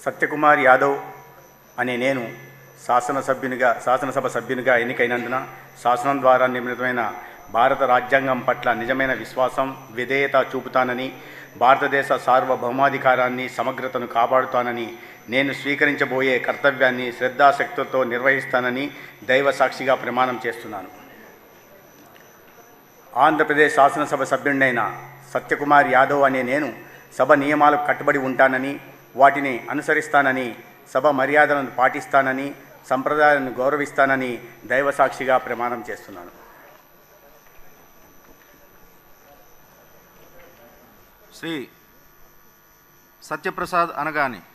సత్యకుమార్ యాదవ్ అనే నేను శాసనసభ సభ్యునిగా ఎన్నికైనందున శాసనం ద్వారా నిర్మితమైన భారత రాజ్యాంగం పట్ల నిజమైన విశ్వాసం, విధేయత చూపుతానని, భారతదేశ సార్వభౌమాధికారాన్ని, సమగ్రతను కాపాడుతానని, నేను స్వీకరించబోయే కర్తవ్యాన్ని శ్రద్ధాశక్తితో నిర్వహిస్తానని దైవ సాక్షిగా ప్రమాణం చేస్తున్నాను. ఆంధ్రప్రదేశ్ శాసనసభ సభ్యుడినైన సత్యకుమార్ యాదవ్ అనే నేను సభ నియమాలకు కట్టుబడి ఉంటానని, వాటిని అనుసరిస్తానని, సభ మర్యాదలను పాటిస్తానని, సంప్రదాయాలను గౌరవిస్తానని దైవ సాక్షిగా ప్రమాణం చేస్తున్నాను. శ్రీ సత్యప్రసాద్ అనగాని.